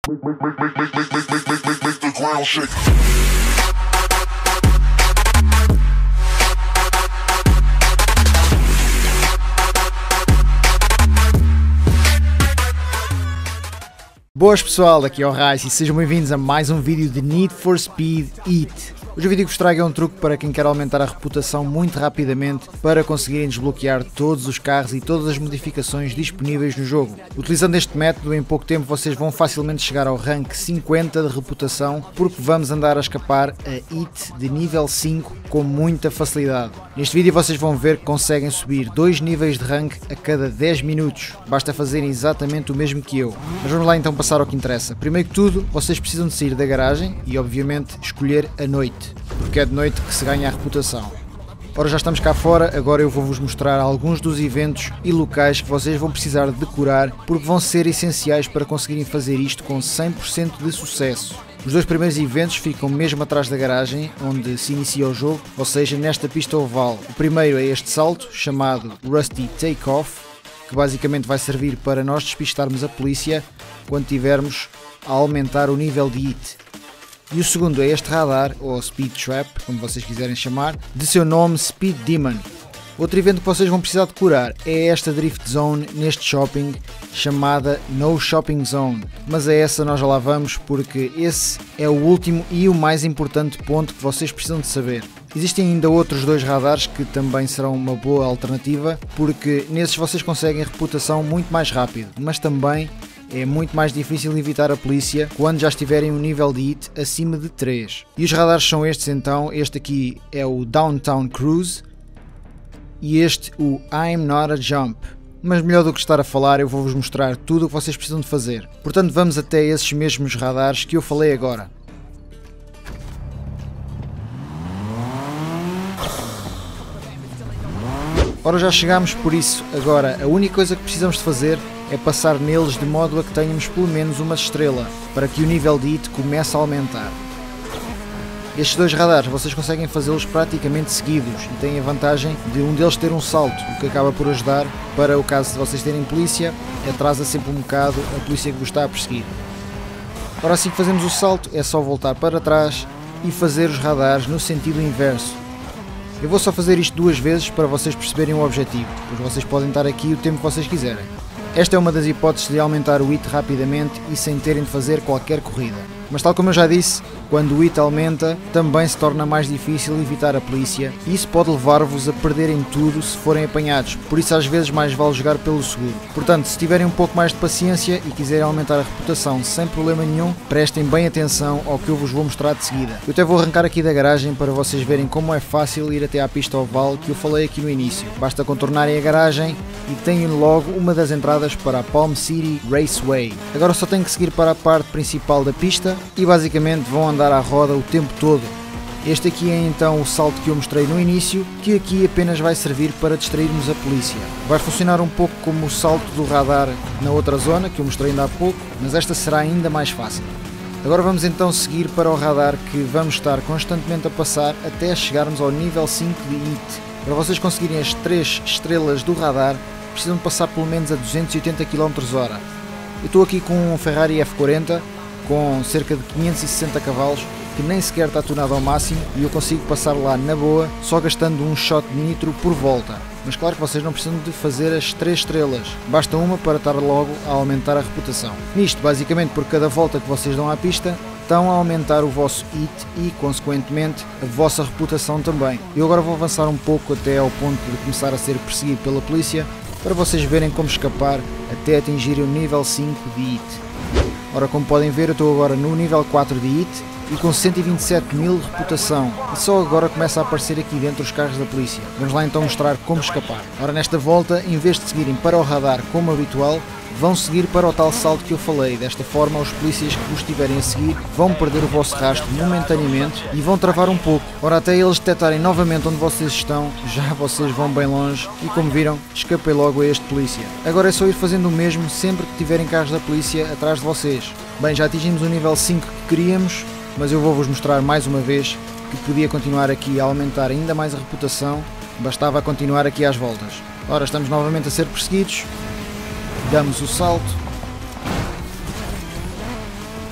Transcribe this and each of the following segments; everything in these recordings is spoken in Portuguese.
Make the ground shake. Boas pessoal, aqui é o Rice e sejam bem-vindos a mais um vídeo de Need for Speed Heat. Hoje o vídeo que vos trago é um truque para quem quer aumentar a reputação muito rapidamente para conseguirem desbloquear todos os carros e todas as modificações disponíveis no jogo. Utilizando este método, em pouco tempo vocês vão facilmente chegar ao rank 50 de reputação, porque vamos andar a escapar a Heat de nível 5 com muita facilidade. Neste vídeo vocês vão ver que conseguem subir 2 níveis de rank a cada 10 minutos, basta fazerem exatamente o mesmo que eu. Mas vamos lá então passar ao que interessa. Primeiro que tudo, vocês precisam de sair da garagem e obviamente escolher a noite, porque é de noite que se ganha a reputação. Ora, já estamos cá fora, agora eu vou-vos mostrar alguns dos eventos e locais que vocês vão precisar de decorar, porque vão ser essenciais para conseguirem fazer isto com 100% de sucesso. Os dois primeiros eventos ficam mesmo atrás da garagem, onde se inicia o jogo, ou seja, nesta pista oval. O primeiro é este salto, chamado Rusty Takeoff, que basicamente vai servir para nós despistarmos a polícia quando tivermos a aumentar o nível de Heat. E o segundo é este radar, ou Speed Trap, como vocês quiserem chamar, de seu nome Speed Demon. Outro evento que vocês vão precisar decorar é esta Drift Zone neste shopping, chamada No Shopping Zone. Mas a essa nós já lá vamos, porque esse é o último e o mais importante ponto que vocês precisam de saber. Existem ainda outros dois radares que também serão uma boa alternativa, porque nesses vocês conseguem reputação muito mais rápido, mas também é muito mais difícil evitar a polícia quando já estiverem um nível de Heat acima de 3. E os radares são estes então, este aqui é o Downtown Cruise e este o I'm Not a Jump. Mas melhor do que estar a falar, eu vou-vos mostrar tudo o que vocês precisam de fazer. Portanto, vamos até esses mesmos radares que eu falei agora. Ora, já chegámos, por isso agora a única coisa que precisamos de fazer é passar neles de modo a que tenhamos pelo menos uma estrela, para que o nível de Heat comece a aumentar. Estes dois radares vocês conseguem fazê-los praticamente seguidos e têm a vantagem de um deles ter um salto, o que acaba por ajudar para o caso de vocês terem polícia, atrasa sempre um bocado a polícia que vos está a perseguir. Ora, assim que fazemos o salto é só voltar para trás e fazer os radares no sentido inverso. Eu vou só fazer isto 2 vezes para vocês perceberem o objetivo, pois vocês podem estar aqui o tempo que vocês quiserem. Esta é uma das hipóteses de aumentar o Heat rapidamente e sem terem de fazer qualquer corrida. Mas tal como eu já disse, quando o Heat aumenta, também se torna mais difícil evitar a polícia e isso pode levar-vos a perderem tudo se forem apanhados, por isso às vezes mais vale jogar pelo seguro. Portanto, se tiverem um pouco mais de paciência e quiserem aumentar a reputação sem problema nenhum, prestem bem atenção ao que eu vos vou mostrar de seguida. Eu até vou arrancar aqui da garagem para vocês verem como é fácil ir até à pista oval que eu falei aqui no início. Basta contornarem a garagem e têm logo uma das entradas para a Palm City Raceway. Agora só tenho que seguir para a parte principal da pista e basicamente vão andar à roda o tempo todo. Este aqui é então o salto que eu mostrei no início, que aqui apenas vai servir para distrairmos a polícia. Vai funcionar um pouco como o salto do radar na outra zona, que eu mostrei ainda há pouco, mas esta será ainda mais fácil. Agora vamos então seguir para o radar que vamos estar constantemente a passar até chegarmos ao nível 5 de Heat. Para vocês conseguirem as 3 estrelas do radar, precisam de passar pelo menos a 280 km/h. Eu estou aqui com um Ferrari F40 com cerca de 560 cavalos, que nem sequer está tunado ao máximo e eu consigo passar lá na boa, só gastando um shot de nitro por volta. Mas claro que vocês não precisam de fazer as 3 estrelas, basta uma para estar logo a aumentar a reputação. Nisto, basicamente, por cada volta que vocês dão à pista, estão a aumentar o vosso Heat e, consequentemente, a vossa reputação também. Eu agora vou avançar um pouco até ao ponto de começar a ser perseguido pela polícia, para vocês verem como escapar até atingir o nível 5 de Heat. Ora, como podem ver, eu estou agora no nível 4 de Heat e com 127.000 de reputação, e só agora começa a aparecer aqui dentro os carros da polícia. Vamos lá então mostrar como escapar. Ora, nesta volta, em vez de seguirem para o radar como habitual, vão seguir para o tal salto que eu falei. Desta forma, os polícias que vos estiverem a seguir vão perder o vosso rastro momentaneamente e vão travar um pouco. Ora, até eles detectarem novamente onde vocês estão, já vocês vão bem longe e, como viram, escapei logo a este polícia. Agora é só ir fazendo o mesmo sempre que tiverem carros da polícia atrás de vocês. Bem, já atingimos o nível 5 que queríamos, mas eu vou-vos mostrar mais uma vez que podia continuar aqui a aumentar ainda mais a reputação, bastava continuar aqui às voltas. Ora, estamos novamente a ser perseguidos, damos o salto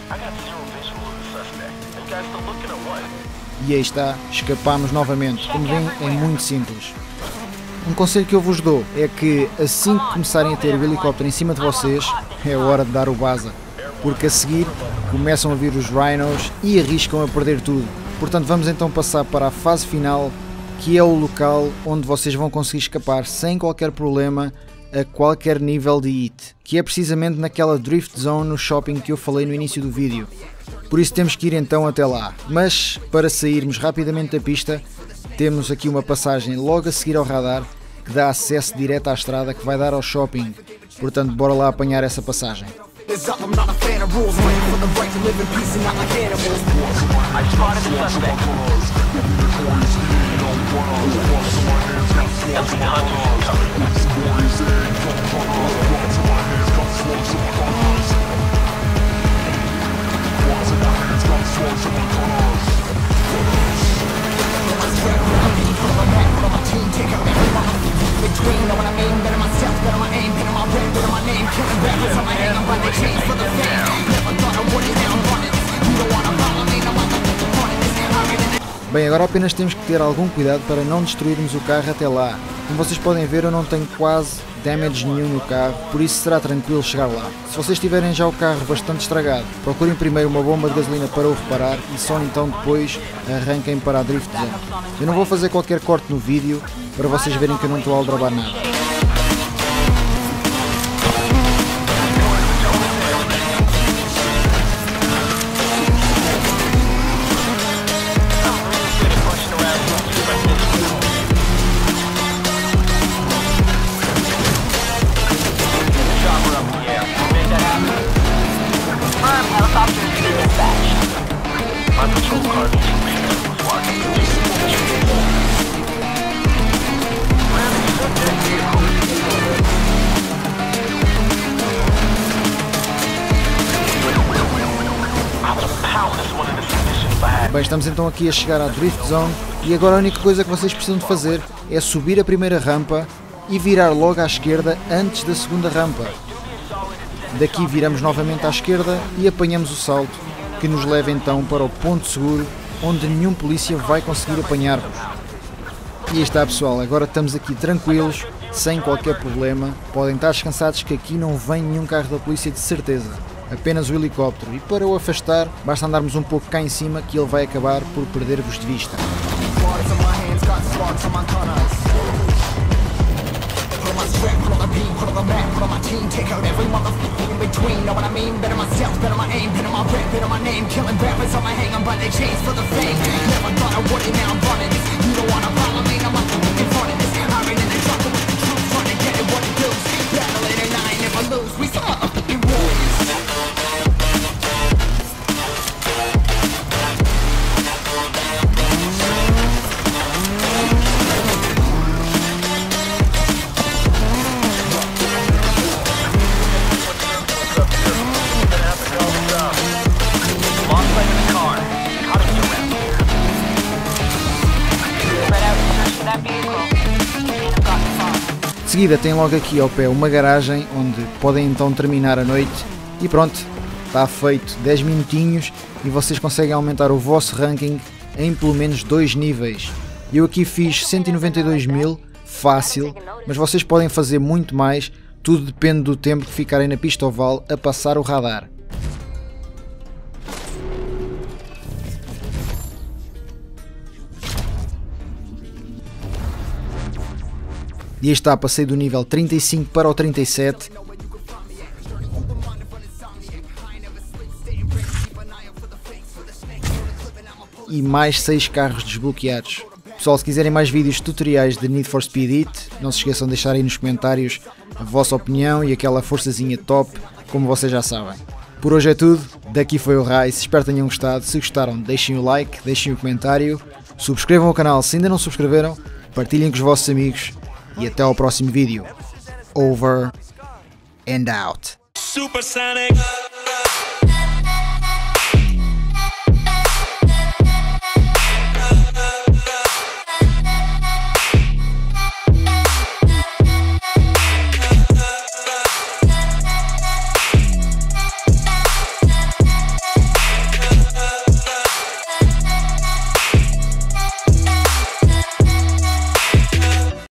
E aí está, escapámos novamente. Como veem, é muito simples. Um conselho que eu vos dou é que assim que começarem a ter o helicóptero em cima de vocês, é hora de dar o baza, porque a seguir começam a vir os Rhinos e arriscam a perder tudo. Portanto, vamos então passar para a fase final, que é o local onde vocês vão conseguir escapar sem qualquer problema a qualquer nível de hit, que é precisamente naquela Drift Zone no shopping que eu falei no início do vídeo. Por isso temos que ir então até lá, mas para sairmos rapidamente da pista, temos aqui uma passagem logo a seguir ao radar que dá acesso direto à estrada que vai dar ao shopping. Portanto, bora lá apanhar essa passagem. Bem, agora apenas temos que ter algum cuidado para não destruirmos o carro até lá. Como vocês podem ver, eu não tenho quase damage nenhum no carro, por isso será tranquilo chegar lá. Se vocês tiverem já o carro bastante estragado, procurem primeiro uma bomba de gasolina para o reparar e só então depois arranquem para a Drift Zone. Eu não vou fazer qualquer corte no vídeo para vocês verem que eu não estou a aldrabar nada. Bem, estamos então aqui a chegar à Drift Zone e agora a única coisa que vocês precisam de fazer é subir a primeira rampa e virar logo à esquerda antes da segunda rampa. Daqui viramos novamente à esquerda e apanhamos o salto, que nos leva então para o ponto seguro, onde nenhum polícia vai conseguir apanhar-vos. E aí está, pessoal, agora estamos aqui tranquilos, sem qualquer problema, podem estar descansados que aqui não vem nenhum carro da polícia de certeza, apenas o helicóptero, e para o afastar basta andarmos um pouco cá em cima que ele vai acabar por perder-vos de vista. De seguida tem logo aqui ao pé uma garagem onde podem então terminar a noite e pronto, está feito 10 minutinhos e vocês conseguem aumentar o vosso ranking em pelo menos 2 níveis. Eu aqui fiz 192.000, fácil, mas vocês podem fazer muito mais, tudo depende do tempo que ficarem na pista oval a passar o radar. E aí está, passei do nível 35 para o 37. E mais 6 carros desbloqueados. Pessoal, se quiserem mais vídeos tutoriais de Need for Speed Heat, não se esqueçam de deixar aí nos comentários a vossa opinião e aquela forçazinha top, como vocês já sabem. Por hoje é tudo, daqui foi o Rice, espero que tenham gostado. Se gostaram, deixem o like, deixem o comentário, subscrevam o canal se ainda não subscreveram, partilhem com os vossos amigos. E até ao próximo vídeo. Over and out. Supersonic.